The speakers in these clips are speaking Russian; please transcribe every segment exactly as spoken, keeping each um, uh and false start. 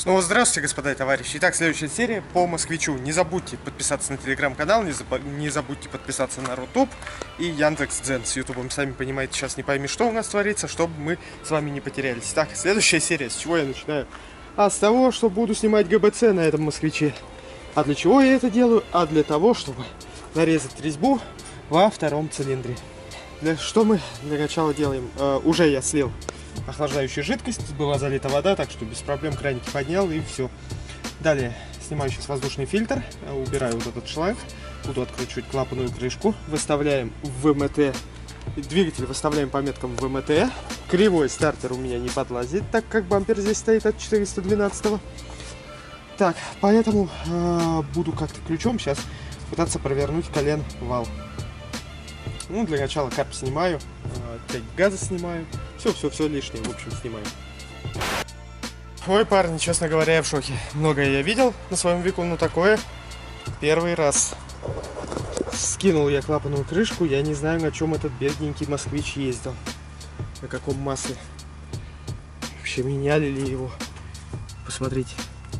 Снова здравствуйте, господа и товарищи. Итак, следующая серия по Москвичу. Не забудьте подписаться на телеграм-канал, не, заб... не забудьте подписаться на Рутуб и Яндекс.Дзен с Ютубом. Сами понимаете, сейчас не пойми, что у нас творится, чтобы мы с вами не потерялись. Так, следующая серия. С чего я начинаю? А с того, что буду снимать ГБЦ на этом Москвиче. А для чего я это делаю? А для того, чтобы нарезать резьбу во втором цилиндре. Для... Что мы для начала делаем? Э, уже я слил охлаждающая жидкость, была залита вода, так что без проблем краники поднял и все. Далее снимаю сейчас воздушный фильтр, убираю вот этот шланг, буду откручивать клапанную крышку, выставляем в ВМТ, двигатель выставляем по меткам в ВМТ. Кривой стартер у меня не подлазит, так как бампер здесь стоит от четыреста двенадцать. Так, поэтому э, буду как-то ключом сейчас пытаться провернуть колен вал. Ну, для начала кап снимаю, тяги газа снимаю, все-все-все лишнее, в общем, снимаю. Ой, парни, честно говоря, я в шоке. Многое я видел на своем веку, но такое первый раз. Скинул я клапанную крышку, я не знаю, на чем этот бедненький москвич ездил. На каком масле. Вообще меняли ли его. Посмотрите.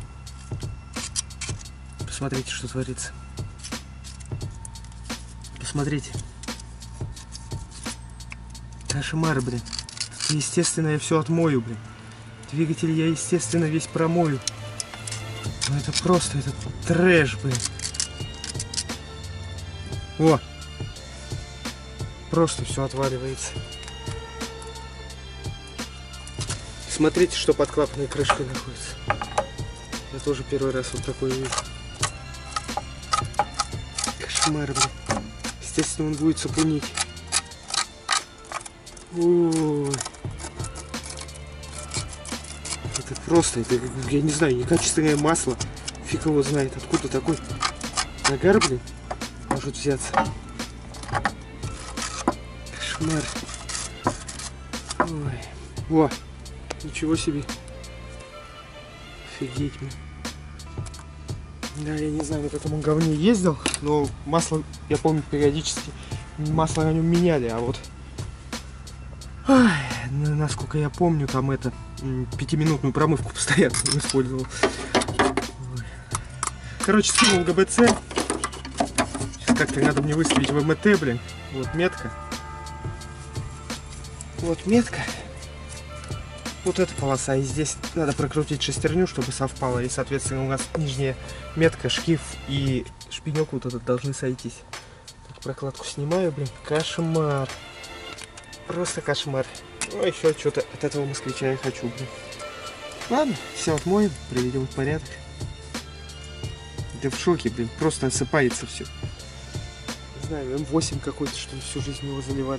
Посмотрите, что творится. Посмотрите. Кошмар, блин. Естественно, я все отмою, блин. Двигатель я, естественно, весь промою. Но это просто, это трэш, блин. О! Просто все отваливается. Смотрите, что под клапанной крышкой находится. Я тоже первый раз вот такой вижу. Кошмар, блин. Естественно, он будет сапунить. Ой. Это просто, это, я не знаю, некачественное масло. Фиг его знает, откуда такой нагар, блин, может взяться. Кошмар. Ой. О, ничего себе. Офигеть, блин. Да, я не знаю, на каком говне ездил, но масло, я помню, периодически масло на нем меняли, а вот ой, насколько я помню, там это пятиминутную промывку постоянно использовал. Ой. Короче, скинул ГБЦ. Сейчас как-то надо мне выставить ВМТ, блин. Вот метка. Вот метка. Вот эта полоса. И здесь надо прокрутить шестерню, чтобы совпало. И, соответственно, у нас нижняя метка, шкив и шпинек вот этот должны сойтись. Так, прокладку снимаю, блин. Кошмар. Просто кошмар. Ну, еще что-то от этого москвича я хочу, блин. Ладно, все отмоем, приведем в порядок. Да в шоке, блин, просто осыпается все. Не знаю, эм восемь какой-то, что ли, всю жизнь его заливали.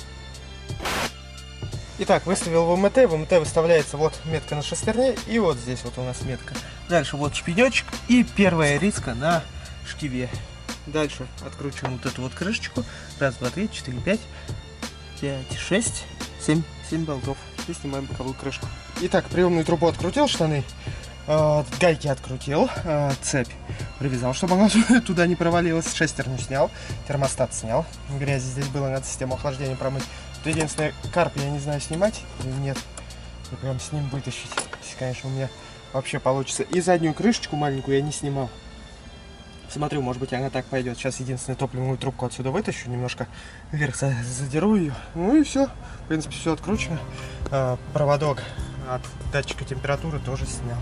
Итак, выставил ВМТ, ВМТ выставляется вот метка на шестерне, и вот здесь вот у нас метка. Дальше вот шпинечек и первая риска на шкиве. Дальше откручиваем вот эту вот крышечку. Раз, два, три, четыре, пять. пять, шесть, семь, семь болтов. И снимаем боковую крышку. Итак, приемную трубу открутил, штаны, э, гайки открутил, э, цепь привязал, чтобы она туда не провалилась, шестерню снял, термостат снял. Грязи здесь было, надо систему охлаждения промыть. Тут единственное, карп я не знаю, снимать или нет. И прям с ним вытащить, если, конечно, у меня вообще получится. И заднюю крышечку маленькую я не снимал. Смотрю, может быть, она так пойдет. Сейчас единственную топливную трубку отсюда вытащу, немножко вверх задеру ее. Ну и все. В принципе, все откручено. А, проводок от датчика температуры тоже снял.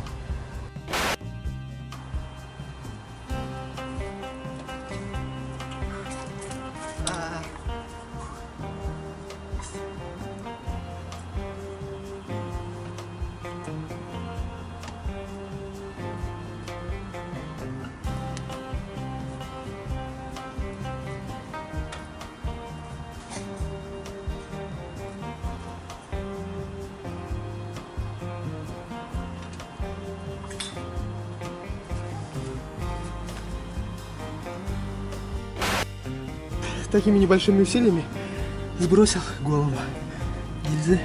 Такими небольшими усилиями сбросил голову. Гильзы.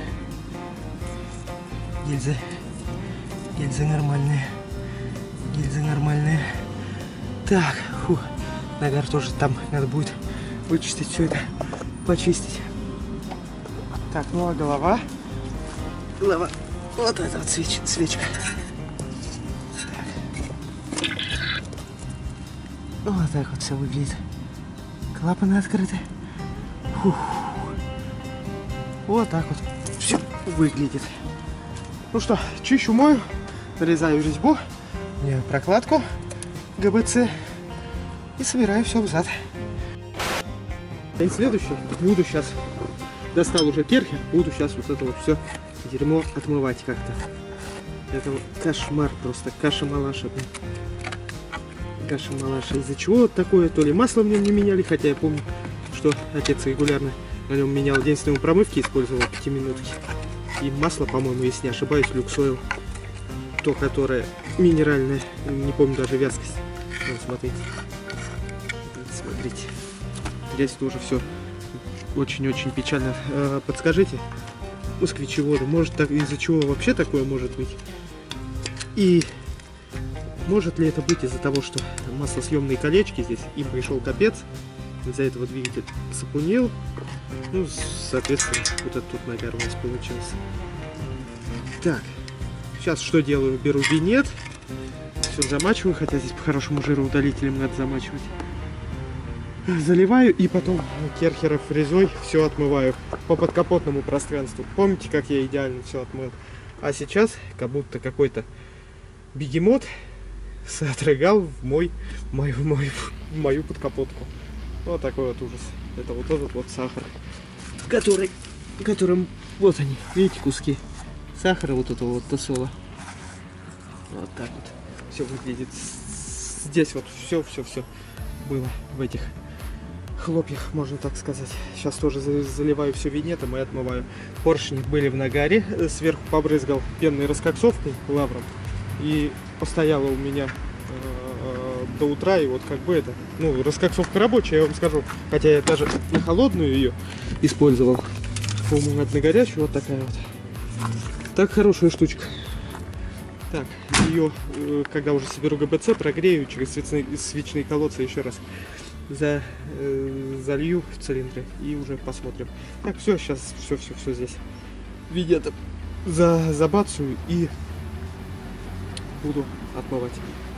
Гильзы. Гильзы нормальные. Гильзы нормальные. Так, фу. Нагар тоже там надо будет вычистить все это, почистить. Так, ну а голова? Голова. Вот эта вот свеч, свечка. Вот так вот все выглядит. Клапаны открыты. Фух. Вот так вот все выглядит. Ну что, чищу, мою, нарезаю резьбу, прокладку ГБЦ и собираю все взад. И следующее, буду сейчас, достал уже керхер, буду сейчас вот это вот все дерьмо отмывать как-то. Это вот кошмар просто, каша-малаша. Каша-малаша. Из-за чего такое? То ли масло в нем не меняли, хотя я помню, что отец регулярно на нем менял. Единственное, промывки использовал пятиминутки. И масло, по-моему, если не ошибаюсь, люксойл. То, которое минеральное, не помню даже вязкость. Вот, смотрите. Смотрите. Здесь тоже все очень-очень печально. А, подскажите, москвичеводы, может так, из-за чего вообще такое может быть? И может ли это быть из-за того, что маслосъемные колечки здесь, им пришел капец, из-за этого двигатель сапунил, ну, соответственно, вот этот тут нагар у нас получился. Так, сейчас что делаю? Беру винет, все замачиваю, хотя здесь по-хорошему жироудалителем надо замачивать. Заливаю и потом керхеров фрезой все отмываю по подкапотному пространству. Помните, как я идеально все отмыл? А сейчас как будто какой-то бегемот отрыгал в мой, мою, мою, мою подкапотку. Вот такой вот ужас. Это вот этот вот сахар, который, которым, вот они, видите, куски сахара, вот этого вот тосола. Вот так вот все выглядит. Здесь вот все, все, все было в этих хлопьях, можно так сказать. Сейчас тоже заливаю все винетом и отмываю. Поршни были в нагаре, сверху побрызгал пенной раскоксовкой, лавром, и постояла у меня э, до утра, и вот как бы это, ну, раскоксовка рабочая, я вам скажу, хотя я даже на холодную ее использовал. По-моему, на горячую, вот такая вот. Так, хорошая штучка. Так, ее, э, когда уже соберу ГБЦ, прогрею через свечные, свечные колодцы еще раз. За, э, залью в цилиндры и уже посмотрим. Так, все, сейчас все-все-все здесь видят, за, забацаю и буду отмывать.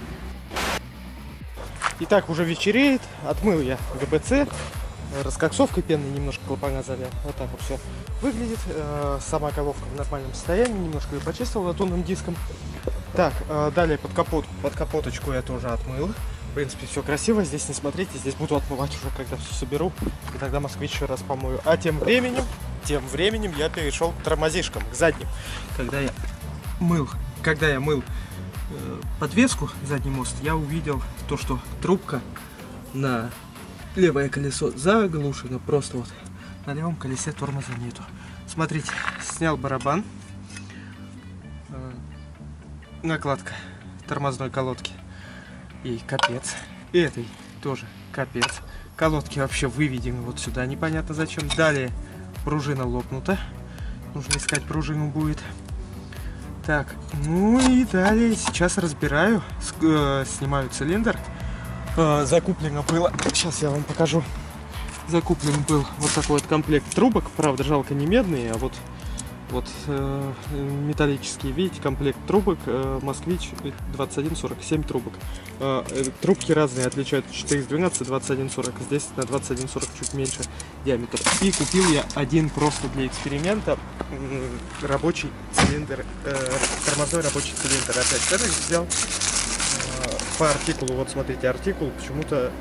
Итак, уже вечереет, отмыл я ГБЦ, раскоксовкой пенной немножко клапана залил. Вот так вот все выглядит. Сама головка в нормальном состоянии, немножко ее почистил латунным диском. Так, далее под капотку, под капоточку я тоже отмыл. В принципе, все красиво. Здесь не смотрите, здесь буду отмывать уже, когда все соберу. И тогда москвич еще раз помою. А тем временем, тем временем я перешел к тормозишкам, к задним. Когда я мыл, когда я мыл э, подвеску, задний мост, я увидел то, что трубка на левое колесо заглушена. Просто вот на левом колесе тормоза нету. Смотрите, снял барабан. Э, накладка тормозной колодки. И капец. И этой тоже капец. Колодки вообще выведены вот сюда, непонятно зачем. Далее пружина лопнута. Нужно искать пружину будет. Так, ну и далее сейчас разбираю. С, э, снимаю цилиндр. Э, закуплено было. Сейчас я вам покажу. Закуплен был вот такой вот комплект трубок. Правда, жалко не медные, а вот Вот э, металлические, видите, комплект трубок, э, Москвич двадцать один сорок семь трубок. Э, э, трубки разные, отличают четыре двенадцать, двадцать один сорок. Здесь на двадцать один сорок чуть меньше диаметр. И купил я один просто для эксперимента э, рабочий цилиндр, э, тормозной рабочий цилиндр. Опять это взял э, по артикулу. Вот смотрите, артикул почему-то...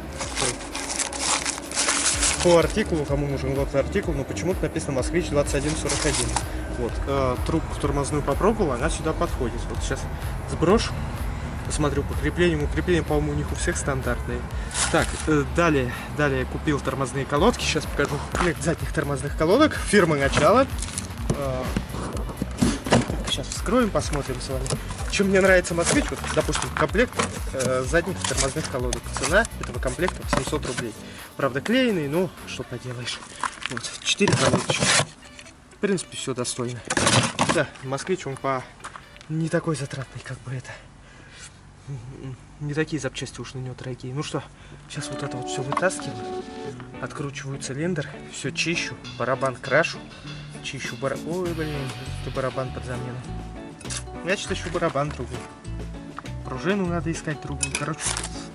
По артикулу, кому нужен вот артикул, но почему-то написано Москвич двадцать один сорок один. Вот, э, трубку тормозную попробовал, она сюда подходит. Вот сейчас сброшу, посмотрю по креплениям. Укрепления, по-моему, у них у всех стандартные. Так, э, далее, далее купил тормозные колодки. Сейчас покажу комплект задних тормозных колодок. Фирма «Начало». Э, сейчас вскроем, посмотрим с вами. Чем мне нравится Москвич, вот, допустим, комплект э, задних тормозных колодок. Цена этого комплекта семьсот рублей. Правда, клееный, но что поделаешь. Вот, четыре колодочки. В принципе, все достойно. Да, Москвич, он по не такой затратный, как бы это. Не такие запчасти уж на него дорогие. Ну что, сейчас вот это вот все вытаскиваю. Откручиваю цилиндр, все чищу, барабан крашу. Чищу барабан. Ой, блин, это барабан под замену. Я чищу барабан другой. Пружину надо искать другую. Короче,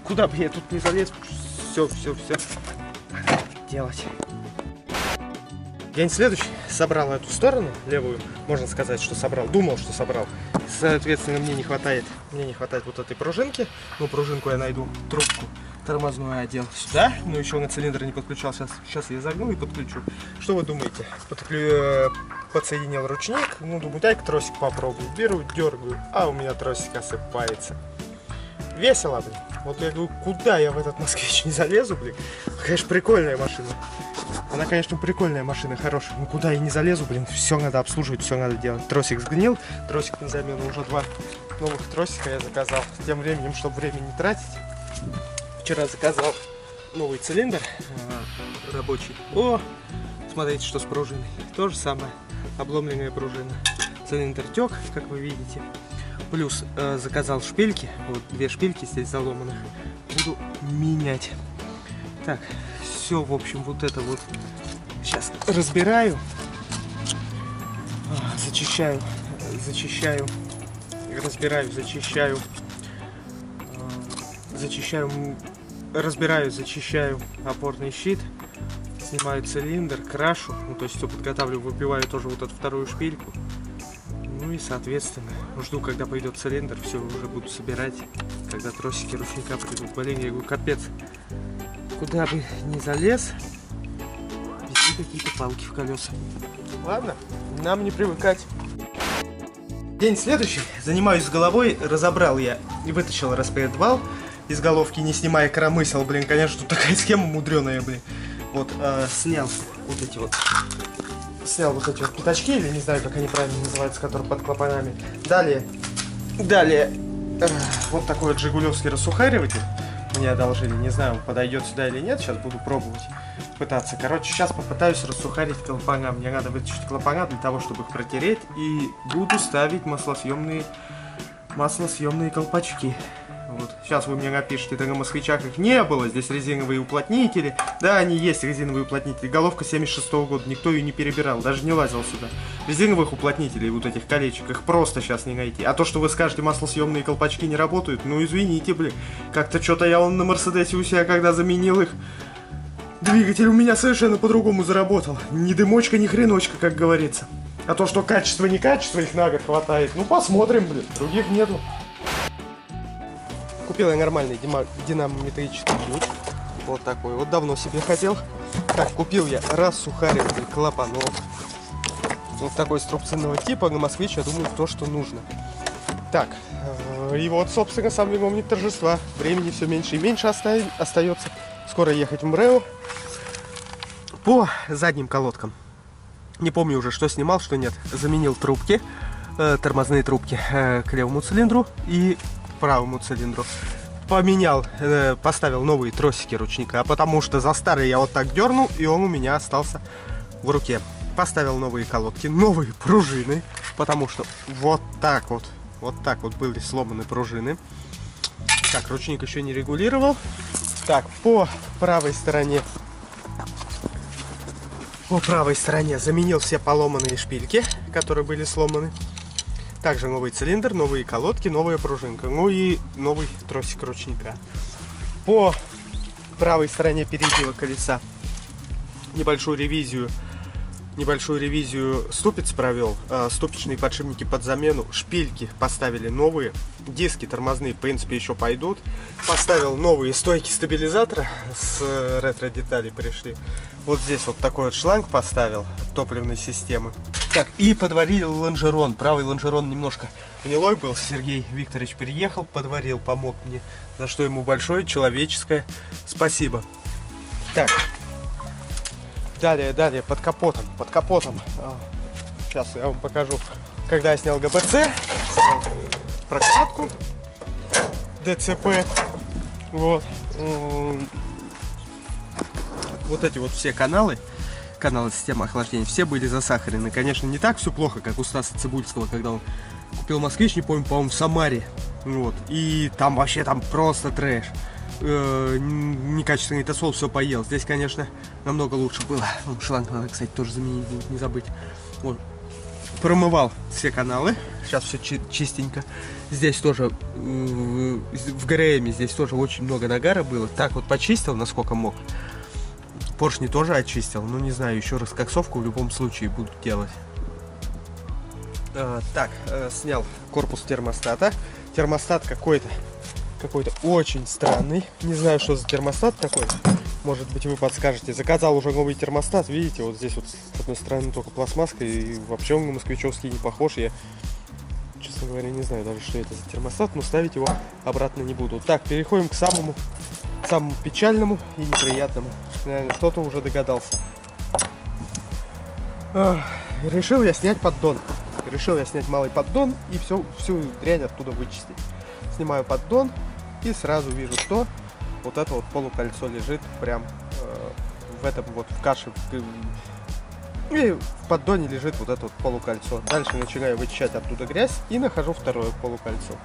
куда бы я тут не залез, все, все, все делать. День следующий собрал эту сторону, левую, можно сказать, что собрал, думал, что собрал. Соответственно, мне не хватает, мне не хватает вот этой пружинки. Ну, пружинку я найду, трубку тормозную одел сюда, но еще на цилиндр не подключал. Сейчас, сейчас я загну и подключу. Что вы думаете? Подклю... Подсоединил ручник, ну, думаю, дай-ка тросик попробую. Беру, дергаю, а у меня тросик осыпается. Весело, блин. Вот я говорю, куда я в этот москвич не залезу, блин. Конечно, прикольная машина. Она, конечно, прикольная машина, хорошая. Ну куда я не залезу, блин, все надо обслуживать, все надо делать. Тросик сгнил, тросик на замену, уже два новых тросика я заказал. Тем временем, чтобы время не тратить, вчера заказал новый цилиндр э, рабочий. О, смотрите, что с пружиной. То же самое, обломленная пружина. Цилиндр тек, как вы видите. Плюс э, заказал шпильки, вот две шпильки здесь заломанных. Буду менять. Так, все, в общем, вот это вот сейчас разбираю, зачищаю, зачищаю, разбираю, зачищаю, зачищаю, разбираю, зачищаю опорный щит, снимаю цилиндр, крашу, ну, то есть все подготавливаю, выпиваю тоже вот эту вторую шпильку. Ну и, соответственно, жду, когда пойдет цилиндр, все уже буду собирать, когда тросики ручника придут. Блин, я говорю, капец. Куда бы ни залез, везде какие-то палки в колеса. Ладно, нам не привыкать. День следующий. Занимаюсь с головой. Разобрал я и вытащил распредвал из головки, не снимая коромысел. Блин, конечно, тут такая схема мудреная, блин. Вот, э, снял вот эти вот. Снял вот эти вот пятачки, или не знаю, как они правильно называются, которые под клапанами. Далее, далее, э, вот такой вот жигулевский рассухариватель. Мне одолжили, не знаю, подойдет сюда или нет, сейчас буду пробовать, пытаться. Короче, сейчас попытаюсь рассухарить клапана. Мне надо вытащить клапана для того, чтобы их протереть, и буду ставить маслосъемные, маслосъемные колпачки. Вот. Сейчас вы мне напишите, да на москвичах их не было, здесь резиновые уплотнители. Да, они есть, резиновые уплотнители. Головка семьдесят шестого года, никто ее не перебирал, даже не лазил сюда. Резиновых уплотнителей, вот этих колечек, их просто сейчас не найти. А то, что вы скажете, маслосъемные колпачки не работают, ну извините, блин. Как-то что-то я он на Мерседесе у себя, когда заменил их, двигатель у меня совершенно по-другому заработал. Ни дымочка, ни хреночка, как говорится. А то, что качество не качество, их на год хватает. Ну посмотрим, блин, других нету. Купил я нормальный динамометрический ключ. Вот такой. Вот давно себе хотел. Так, купил я рассухариватель клапанов. Вот такой струбцинного типа. На москвич, я думаю, то, что нужно. Так. И вот, собственно, сам виновник торжества. Времени все меньше и меньше остается. Скоро ехать в МРЭО. По задним колодкам. Не помню уже, что снимал, что нет. Заменил трубки. Э, тормозные трубки э, к левому цилиндру и правому цилиндру. Поменял, э, поставил новые тросики ручника, потому что за старый я вот так дернул, и он у меня остался в руке. Поставил новые колодки, новые пружины, потому что вот так вот, вот так вот были сломаны пружины. Так, ручник еще не регулировал. Так, по правой стороне, по правой стороне заменил все поломанные шпильки, которые были сломаны. Также новый цилиндр, новые колодки, новая пружинка, ну и новый тросик ручника. По правой стороне переднего колеса небольшую ревизию, небольшую ревизию ступиц провел, э, ступичные подшипники под замену, шпильки поставили новые, диски тормозные в принципе еще пойдут. Поставил новые стойки стабилизатора с э, ретро-деталей пришли. Вот здесь вот такой вот шланг поставил топливной системы. Так, и подварил лонжерон. Правый лонжерон немножко гнилой был. Сергей Викторович приехал, подварил, помог мне. За что ему большое человеческое спасибо. Так. Далее, далее, под капотом. Под капотом. Сейчас я вам покажу. Когда я снял ГБЦ, прокладку ДЦП. Вот. Вот эти вот все каналы. Каналы системы охлаждения, все были засахарены. Конечно, не так все плохо, как у Стаса Цибульского, когда он купил москвич, не помню, по-моему, в Самаре. Вот. И там вообще там просто трэш. Э-э, некачественный тосол все поел. Здесь, конечно, намного лучше было. Шланг надо, кстати, тоже заменить, не забыть. Вот. промывал все каналы. Сейчас все чи чистенько. Здесь тоже э, в ГРМе здесь тоже очень много нагара было. Так вот почистил, насколько мог. Поршни тоже очистил. Ну не знаю, еще раз коксовку в любом случае буду делать. А, так, э, снял корпус термостата. Термостат какой-то какой-то очень странный. Не знаю, что за термостат такой. Может быть, вы подскажете. Заказал уже новый термостат. Видите, вот здесь вот с одной стороны только пластмасска. И вообще он на москвичевский не похож. Я, честно говоря, не знаю даже, что это за термостат. Но ставить его обратно не буду. Так, переходим к самому, самому печальному и неприятному. Наверное, кто-то уже догадался. Ах, решил я снять поддон. Решил я снять малый поддон и всю, всю дрянь оттуда вычистить. Снимаю поддон и сразу вижу, что вот это вот полукольцо лежит прям э, в этом вот в каше. И в поддоне лежит вот это вот полукольцо. Дальше начинаю вычищать оттуда грязь и нахожу второе полукольцо.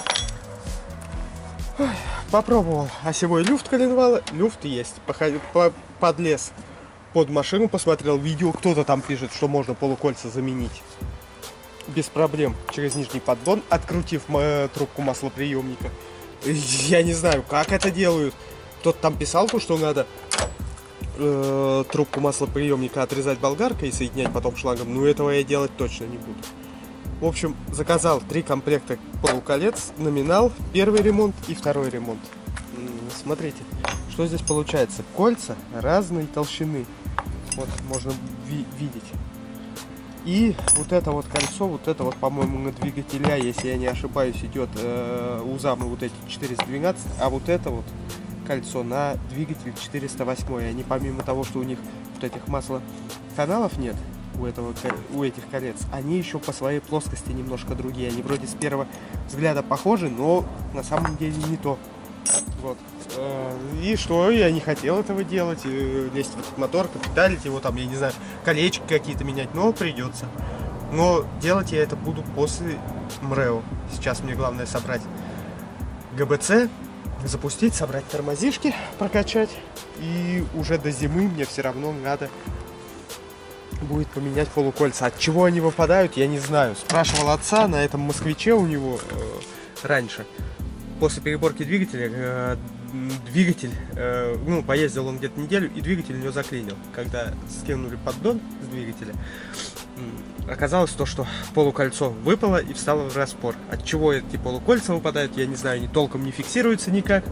Ой, попробовал осевой люфт коленвала. Люфт есть. Походил, по, подлез под машину, посмотрел видео. Кто-то там пишет, что можно полукольца заменить без проблем через нижний поддон, открутив э, трубку маслоприемника. Я не знаю, как это делают. Кто-то там писал, что надо э, трубку маслоприемника отрезать болгаркой и соединять потом шлангом. Но этого я делать точно не буду. В общем, заказал три комплекта полуколец, номинал, первый ремонт и второй ремонт. Смотрите, что здесь получается. Кольца разной толщины. Вот можно ви видеть. И вот это вот кольцо, вот это вот, по-моему, на двигателя, если я не ошибаюсь, идет э, узамы вот эти четыреста двенадцать, а вот это вот кольцо на двигатель четыреста восемь. Они помимо того, что у них вот этих маслоканалов нет, у, этого, у этих колец, они еще по своей плоскости немножко другие. Они вроде с первого взгляда похожи, но на самом деле не то. Вот. И что, я не хотел этого делать, лезть в этот мотор, капиталить его там, я не знаю, колечки какие-то менять, но придется. Но делать я это буду после МРЭО. Сейчас мне главное собрать ГБЦ, запустить, собрать тормозишки, прокачать. И уже до зимы мне все равно надо будет поменять полукольца. От чего они выпадают, я не знаю. Спрашивал отца на этом москвиче у него э, раньше. После переборки двигателя, э, двигатель, э, ну, поездил он где-то неделю, и двигатель у него заклинил. Когда скинули поддон с двигателя, э, оказалось то, что полукольцо выпало и встало в распор. От чего эти полукольца выпадают, я не знаю, они толком не фиксируются никак.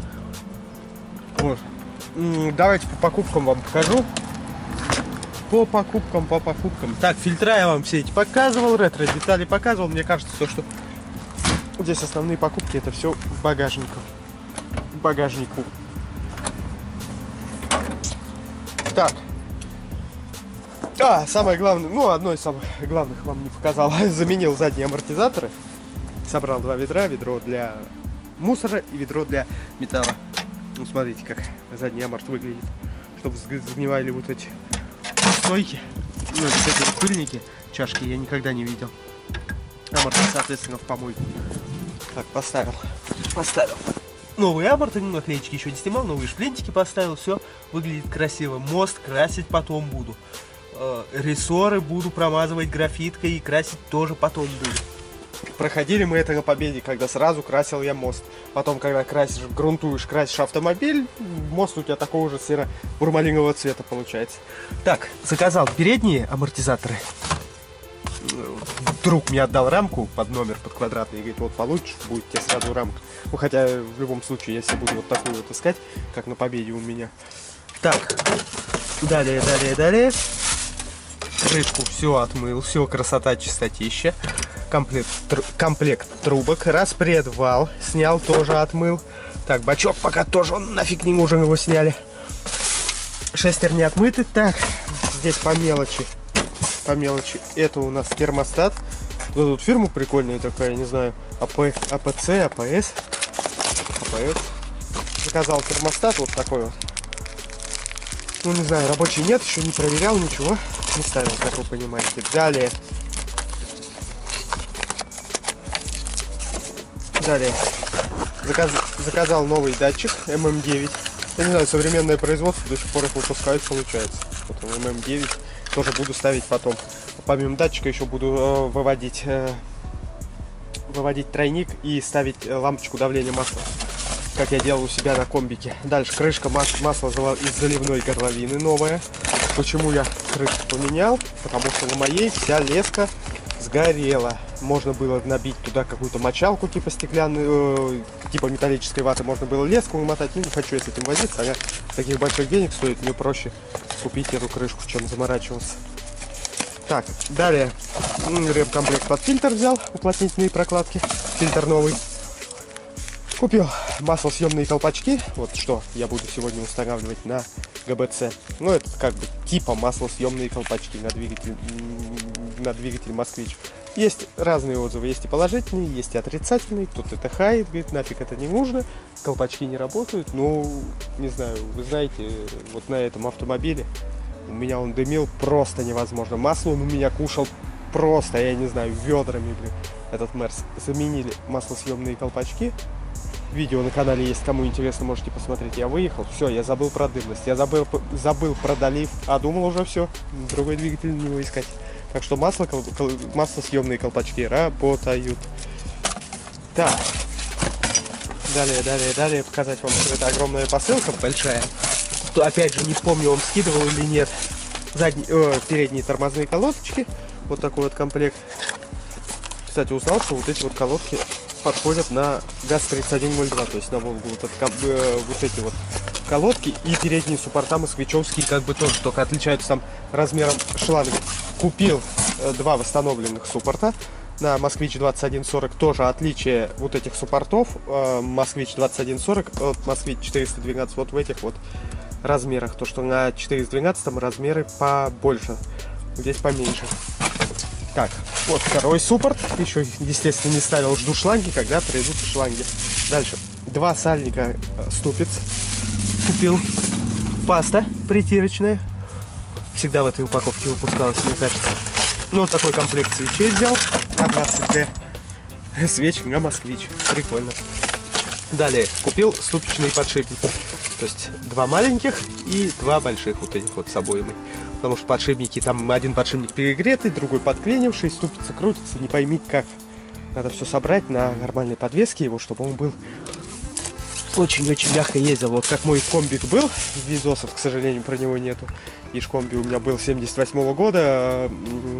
Вот. Давайте по покупкам вам покажу. По покупкам, по покупкам. Так, фильтра я вам все эти показывал, ретро-детали показывал. Мне кажется, то, что здесь основные покупки, это все в багажнику. В багажнику. Так. А, самое главное, ну, одно из самых главных вам не показал. Заменил задние амортизаторы. Собрал два ведра. Ведро для мусора и ведро для металла. Ну, смотрите, как задний аморт выглядит. Чтобы сгнивали вот эти стойки. Ну, вот эти вот пыльники, чашки я никогда не видел. Аморт, соответственно, в помойку. Так, поставил. Поставил. Новые аморты, ну, наклеечки еще не снимал, новые шплинтики поставил, все выглядит красиво. Мост красить потом буду. Э, рессоры буду промазывать графиткой и красить тоже потом буду. Проходили мы это на Победе, когда сразу красил я мост. Потом, когда красишь, грунтуешь, красишь автомобиль, мост у тебя такого же серо-бурмалинового цвета получается. Так, заказал передние амортизаторы. Друг мне отдал рамку под номер, под квадратный, и говорит, вот получишь, будет тебе сразу рамка. Ну, хотя, в любом случае, я себе буду вот такую вот искать, как на Победе у меня. Так, далее, далее, далее. Крышку все отмыл, все, красота, чистотища. Комплект, тр, комплект трубок, распредвал снял, тоже отмыл. Так, бачок пока тоже, он нафиг не нужен, его сняли. Шестерни отмыты. Так, здесь по мелочи. По мелочи. Это у нас термостат. Вот тут фирма прикольная такая, не знаю, АП, АПЦ, АПС. АПС. Заказал термостат вот такой вот. Ну, не знаю, рабочий нет, еще не проверял, ничего не ставил, как вы понимаете. Далее. Далее. Заказ, заказал новый датчик эм эм девять. Я не знаю, современное производство, до сих пор их выпускают, получается. Вот он, эм эм девять. тоже буду ставить потом. Помимо датчика еще буду э, выводить, э, выводить тройник и ставить лампочку давления масла, как я делал у себя на комбике. Дальше крышка мас масла из заливной горловины новая. Почему я крышку поменял? Потому что на моей вся леска сгорела. Можно было набить туда какую-то мочалку типа стеклянную, э, типа металлической ваты. Можно было леску намотать. Ну, не хочу я с этим возиться. Она таких больших денег стоит. Мне проще купить эту крышку, чем заморачиваться. Так, далее ремкомплект под фильтр взял. Уплотнительные прокладки. Фильтр новый. Купил маслосъемные колпачки. Вот что я буду сегодня устанавливать на ГБЦ. Ну, это как бы типа маслосъемные колпачки на двигатель, на двигатель Москвич. Есть разные отзывы. Есть и положительные, есть и отрицательные. Кто-то это хает, говорит, нафиг это не нужно. Колпачки не работают. Ну, не знаю, вы знаете, вот на этом автомобиле у меня он дымил просто невозможно. Масло он у меня кушал просто, я не знаю, ведрами, блин. Этот Мерс. Заменили маслосъемные колпачки. Видео на канале есть, кому интересно, можете посмотреть. Я выехал, все, я забыл про дымность, я забыл, забыл про долив, а думал уже все, другой двигатель на него искать. Так что масло, кол, кол, маслосъемные колпачки работают. Так, далее, далее, далее показать вам, что это огромная посылка, большая. То, опять же, не помню, он скидывал или нет. Задние, э, передние тормозные колодочки, вот такой вот комплект. Кстати, узнал, что вот эти вот колодки подходят на ГАЗ тридцать один ноль два, то есть на Волгу. Вот, это, э, вот эти вот колодки и передние суппорта москвичевские как бы тоже, только отличаются там размером шланга. Купил э, два восстановленных суппорта на Москвич двадцать один сорок. Тоже отличие вот этих суппортов э, Москвич двадцать один сорок от Москвич четыреста двенадцать вот в этих вот размерах. То, что на четыреста двенадцать размеры побольше, здесь поменьше. Так, вот второй суппорт. Еще, естественно, не ставил. Жду шланги, когда придут шланги. Дальше. Два сальника ступиц. Купил. Паста притирочная. Всегда в этой упаковке выпускалась, мне кажется. Ну, вот такой комплект свечей взял. А двадцать дэ. Свечи на Москвич. Прикольно. Далее. Купил ступичные подшипники. То есть два маленьких и два больших вот этих вот с обоими. Потому что подшипники, там один подшипник перегретый, другой подклинивший, ступица крутится, не пойми как. Надо все собрать на нормальной подвеске его, чтобы он был очень-очень мягко ездил. Вот как мой комбик был, видосов, к сожалению, про него нету. И комби у меня был семьдесят восьмого года,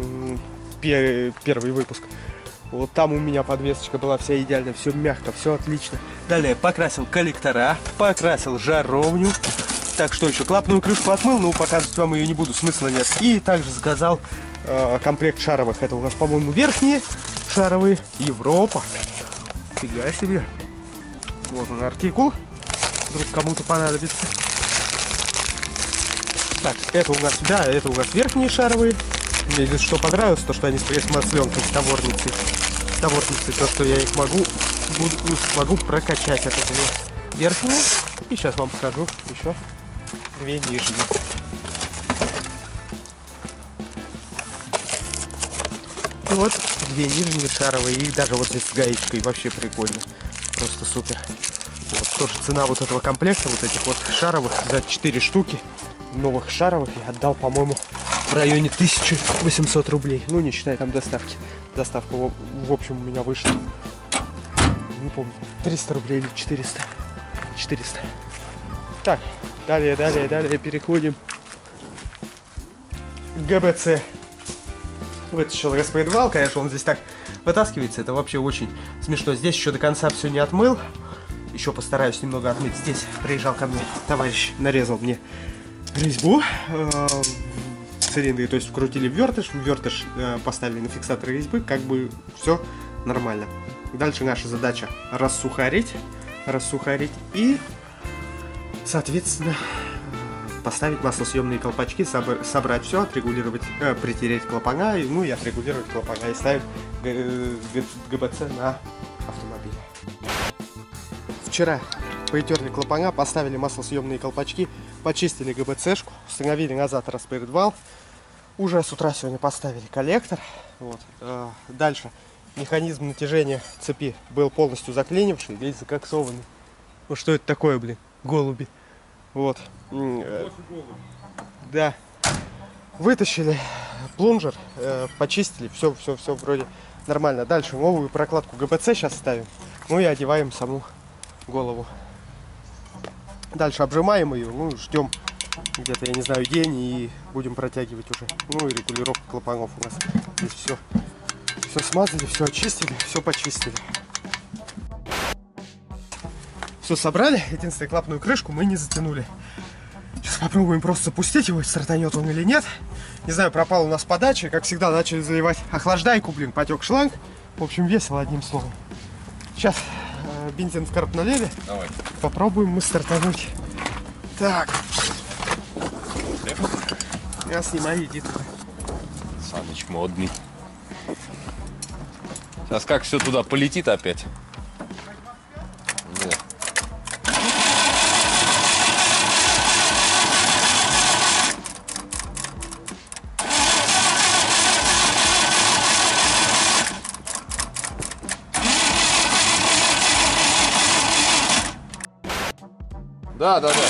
первый выпуск. Вот там у меня подвесочка была вся идеальная, все мягко, все отлично. Далее покрасил коллектора, покрасил жаровню. Так, что еще? Клапанную крышку отмыл, но показывать вам ее не буду, смысла нет. И также заказал э, комплект шаровых. Это у нас, по-моему, верхние шаровые. Европа. Фига себе. Вот он артикул. Вдруг кому-то понадобится. Так, это у нас, да, это у нас верхние шаровые. Мне здесь что понравилось, то что они с пресс-масленкой, с товарницей. С товарницей, то что я их могу, буду, могу прокачать. Это верхние. И сейчас вам покажу еще две нижние. Вот две нижние шаровые. И даже вот здесь с гаечкой вообще прикольно. Просто супер. Вот тоже цена вот этого комплекта, вот этих вот шаровых, за четыре штуки новых шаровых я отдал, по-моему, в районе тысячи восемьсот рублей. Ну, не считая там доставки. Доставка, в, в общем, у меня вышла, не помню, триста рублей или четыреста. четыреста. Так, далее, далее, далее переходим к ГБЦ. Вытащил распредвал, конечно, он здесь так вытаскивается, это вообще очень смешно. Здесь еще до конца все не отмыл, еще постараюсь немного отмыть. Здесь приезжал ко мне товарищ, нарезал мне резьбу э, в цилиндре, то есть вкрутили вертыш, вертыш э, поставили на фиксатор резьбы, как бы все нормально. Дальше наша задача рассухарить, рассухарить и, соответственно, поставить маслосъемные колпачки, собр собрать все, отрегулировать, э, притереть клапана, и, ну и отрегулировать клапана и ставить ГБЦ на автомобиль. Вчера притерли клапана, поставили маслосъемные колпачки, почистили ГБЦшку, установили назад распредвал. Уже с утра сегодня поставили коллектор. Вот. Э, дальше механизм натяжения цепи был полностью заклинивший, весь закоксованный. Ну что это такое, блин? Голуби. Вот. Да. Вытащили плунжер, э, почистили, все, все, все вроде нормально. Дальше новую прокладку ГБЦ сейчас ставим. Ну и одеваем саму голову. Дальше обжимаем ее, ну ждем где-то, я не знаю, день и будем протягивать уже. Ну и регулировка клапанов у нас. Здесь все, все смазали, все очистили, все почистили. Все собрали. Единственное, клапанную крышку мы не затянули. Сейчас попробуем просто запустить его, стартанет он или нет. Не знаю, пропала у нас подача. Как всегда, начали заливать охлаждайку, блин, потек шланг. В общем, весело, одним словом. Сейчас э, бензин в карп налили. Давай. Попробуем мы стартануть. Так. Я снимаю, иди туда. Саныч модный. Сейчас как все туда полетит опять? Да. Да, да, да.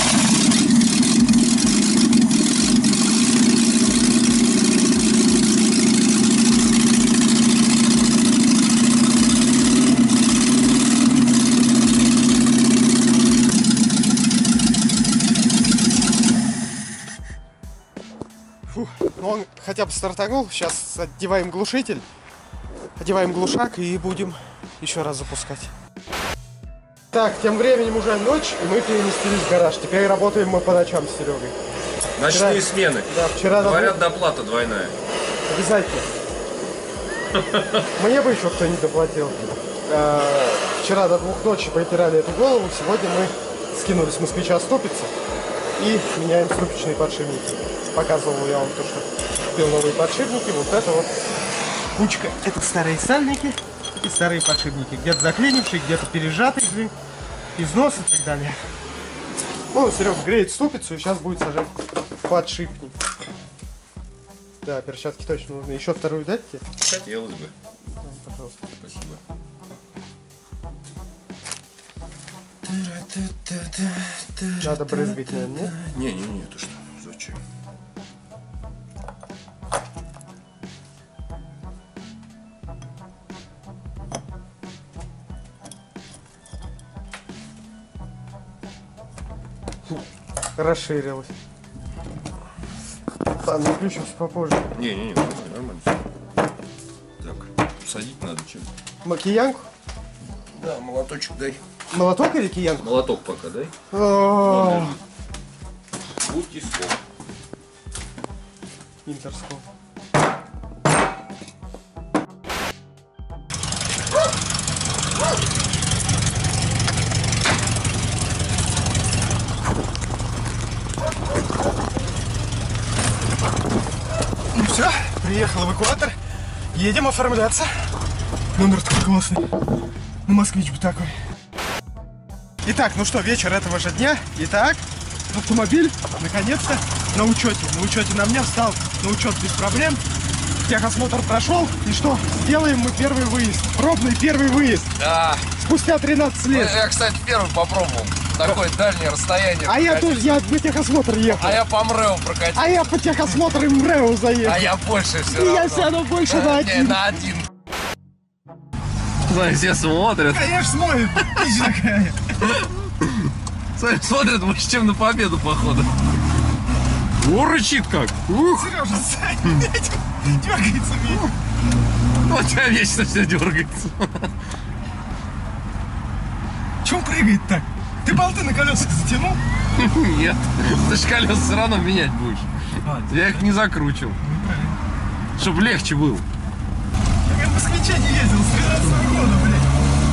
Фух, ну он хотя бы стартанул. Сейчас одеваем глушитель, одеваем глушак и будем еще раз запускать. Так, тем временем уже ночь, и мы переместились в гараж. Теперь работаем мы по ночам с Серегой. Ночные вчера, смены. Да, вчера Говорят, домой... доплата двойная. Обязательно. Мне бы еще кто-нибудь доплатил. Вчера до двух ночи потеряли эту голову. Сегодня мы скинули с москвича ступицы и меняем ступичные подшипники. Показывал я вам то, что купил новые подшипники. Вот это вот кучка. Это старые сальники и старые подшипники. Где-то заклинившие, где-то пережатые, блин, износ и так далее. Ну, Серега греет ступицу и сейчас будет сажать подшипник. Да, перчатки точно нужны. Еще вторую дать тебе? Хотелось бы. Да, пожалуйста. Спасибо. Надо брызгать, наверное, нет? Не-не-не, ты что? Зачем? Расширилось. Ладно, включимся попозже. Не-не-не, нормально, нормально. Так, садить надо чем? Киянку? Да, молоточек дай. Молоток или киянку? Молоток пока дай. О, Будьте скоп. Интерскоп. Ну все, приехал эвакуатор. Едем оформляться. Номер такой классный. Ну, москвич бы такой. Итак, ну что, вечер этого же дня. Итак, автомобиль наконец-то на учете. На учете на мне встал на учет без проблем. Техосмотр прошел. И что? Сделаем мы первый выезд. Пробный первый выезд. Да. Спустя тринадцать лет. Я, кстати, первый попробовал. Такое дальнее расстояние. А я прокатить. тоже, я на техосмотр ехал. А я по МРЭО прокатил. А я по техосмотру и МРЭО заехал. А я больше все И равно. я все равно больше на Не, один. на один. Смотри, все смотрят. Конечно, смотрит. Какая. Смотри, смотрят больше, чем на победу, походу. О, рычит как. Ух. Сережа, сзади дергается мне. Ну, у тебя вечно все дергается. Че он прыгает так? Ты болты на колесах затянул? Нет, ты ж колеса все равно менять будешь. Я их не закручивал. Чтобы легче было. Я в москвиче не ездил с тринадцатого года, блядь.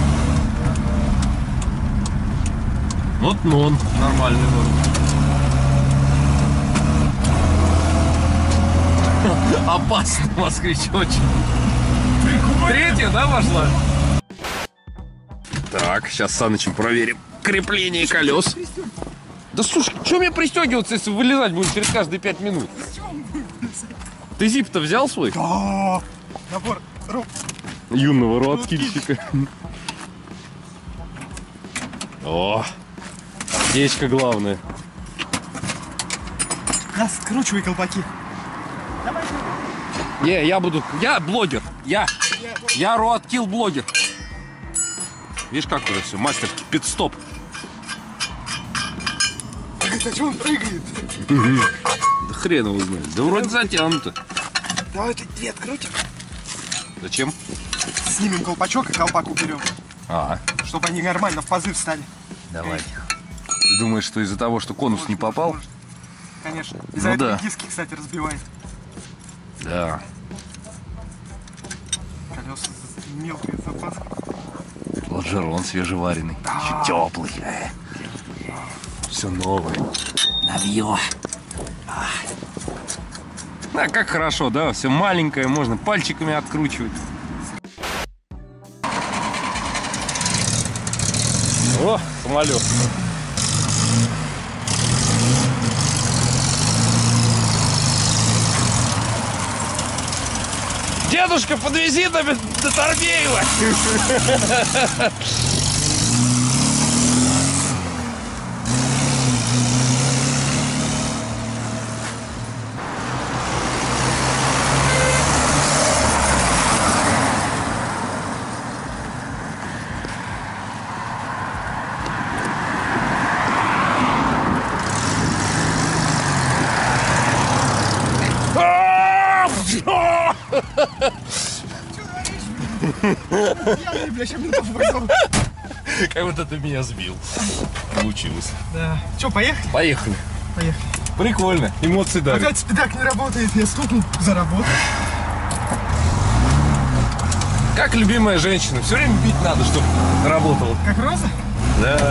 Вот нон, нормальный нон. Опасный москвич очень. Третья, да, вошла? Так, сейчас с Санычем проверим крепление колес. Да слушай, что мне пристегиваться, если вылезать будем через каждые пять минут? Ты зип-то взял свой? Да. Набор рук. Юного роадкильщика. О, аптечка главная. Да, скручивай колпаки. Не, я буду... Я блогер. Я. Я Роадкилл блогер. Видишь, как уже все, мастерски. Пит-стоп. Это что он прыгает? Да хрен его знает. Да вроде затянуто. Давай ты две открутим. Зачем? Снимем колпачок и колпак уберем. А, Чтобы они нормально в пазы встали. давай. Ты думаешь, что из-за того, что конус не попал? Может. Конечно. Из-за Ну этого да. диски, кстати, разбивает. Да. Колеса мелкие запаска. Лонжерон свежеваренный. Еще теплый. Все новое. Навье. А как хорошо, да? Все маленькое, можно пальчиками откручивать. О, самолет. Дедушка, подвези до, до Торбеева. Как будто ты меня сбил. Получилось. Да. Че, поехали? Поехали. Поехали. Прикольно. Эмоции дарит. Опять спидак не работает, я стукнул, заработал. Как любимая женщина. Все время бить надо, чтобы работало. Как Роза? Да.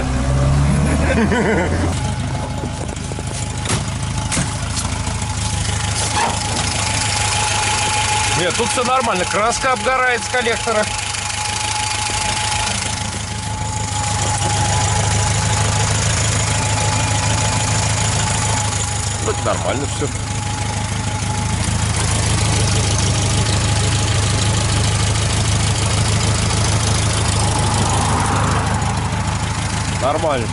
Нет, тут все нормально. Краска обгорает с коллектора. Ну, это нормально все. Нормально.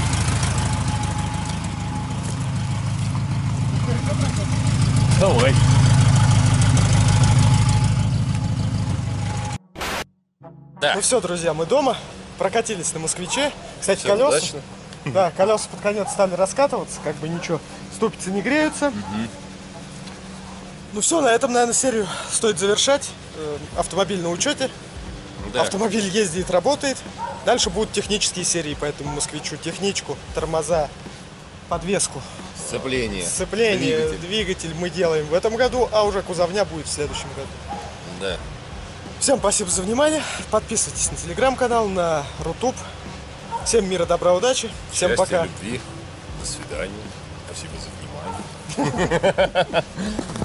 Давай. Да. Ну все, друзья, мы дома. Прокатились на москвиче. Кстати, Всё колеса. удачно. Да, колеса под конец стали раскатываться, как бы ничего. Ступицы не греются. Угу. Ну все, на этом, наверное, серию стоит завершать. Э, Автомобиль на учете. Да. Автомобиль ездит, работает. Дальше будут технические серии по этому москвичу. Техничку, тормоза, подвеску, Сцепление. сцепление, двигатель. двигатель мы делаем в этом году, а уже кузовня будет в следующем году. Да. Всем спасибо за внимание. Подписывайтесь на телеграм-канал, на Рутуб. Всем мира, добра, удачи. Всем Счастья, пока. любви. До свидания. Спасибо за внимание.